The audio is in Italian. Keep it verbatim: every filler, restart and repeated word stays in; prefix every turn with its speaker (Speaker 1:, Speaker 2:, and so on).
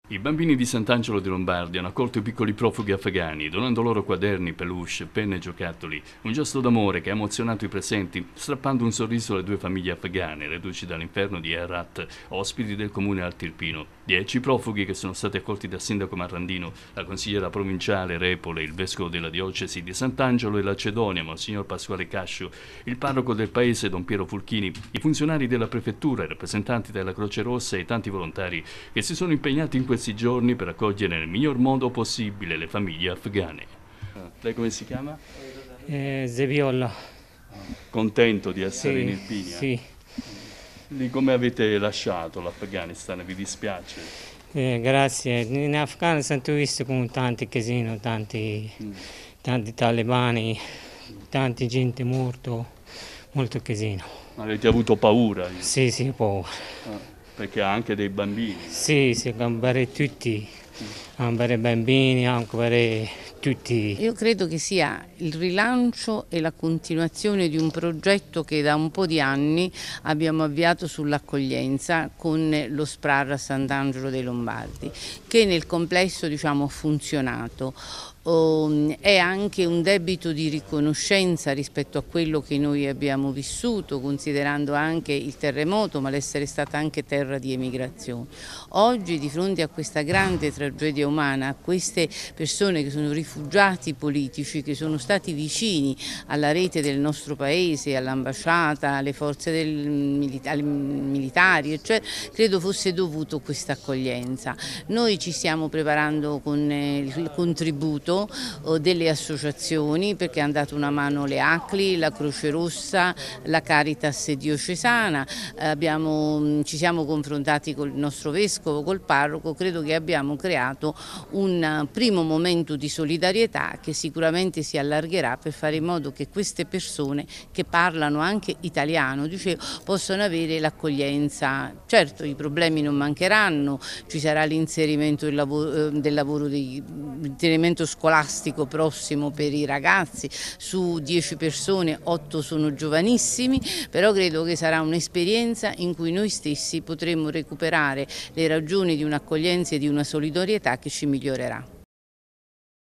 Speaker 1: I bambini di Sant'Angelo di Lombardi hanno accolto i piccoli profughi afghani, donando loro quaderni, peluche, penne e giocattoli. Un gesto d'amore che ha emozionato i presenti, strappando un sorriso alle due famiglie afghane, reduci dall'inferno di Herat, ospiti del comune Altirpino. Dieci profughi che sono stati accolti dal sindaco Marrandino, la consigliera provinciale Repole, il vescovo della diocesi di Sant'Angelo e Lacedonia, Monsignor Pasquale Cascio, il parroco del paese, Don Piero Fulchini, i funzionari della prefettura, i rappresentanti della Croce Rossa e i tanti volontari che si sono impegnati in questi giorni per accogliere nel miglior modo possibile le famiglie afghane. Lei come si chiama?
Speaker 2: Eh, Zebiolla.
Speaker 1: Contento di essere
Speaker 2: Sì,
Speaker 1: in Irpinia?
Speaker 2: sì.
Speaker 1: Lì come avete lasciato l'Afghanistan? Vi dispiace?
Speaker 2: Eh, grazie. In Afghanistan ho visto con tanti casini, tanti,
Speaker 1: Mm.
Speaker 2: tanti talebani, tanta gente morto, molto casino.
Speaker 1: Avete avuto paura?
Speaker 2: Sì, sì, poi.
Speaker 1: Ah, perché ha anche dei bambini.
Speaker 2: Sì, sì, gambare tutti, gambare bambini, gambare tutti.
Speaker 3: Io credo che sia il rilancio e la continuazione di un progetto che da un po' di anni abbiamo avviato sull'accoglienza con lo S P R A R a Sant'Angelo dei Lombardi, che nel complesso, diciamo, ha funzionato. Oh, è anche un debito di riconoscenza rispetto a quello che noi abbiamo vissuto, considerando anche il terremoto, ma l'essere stata anche terra di emigrazione. Oggi, di fronte a questa grande tragedia umana, a queste persone che sono rifugiati politici, che sono stati vicini alla rete del nostro paese, all'ambasciata, alle forze del milita alle militari, eccetera, credo fosse dovuto questa accoglienza. Noi ci stiamo preparando con eh, il contributo delle associazioni, perché hanno dato una mano le A C L I, la Croce Rossa, la Caritas diocesana, abbiamo, ci siamo confrontati con il nostro vescovo, col parroco, credo che abbiamo creato un primo momento di solidarietà che sicuramente si allargherà per fare in modo che queste persone che parlano anche italiano, dicevo, possano avere l'accoglienza. Certo, i problemi non mancheranno, ci sarà l'inserimento del lavoro, del lavoro di l'inserimento scolastico scolastico prossimo per i ragazzi, su dieci persone otto sono giovanissimi, però credo che sarà un'esperienza in cui noi stessi potremo recuperare le ragioni di un'accoglienza e di una solidarietà che ci migliorerà.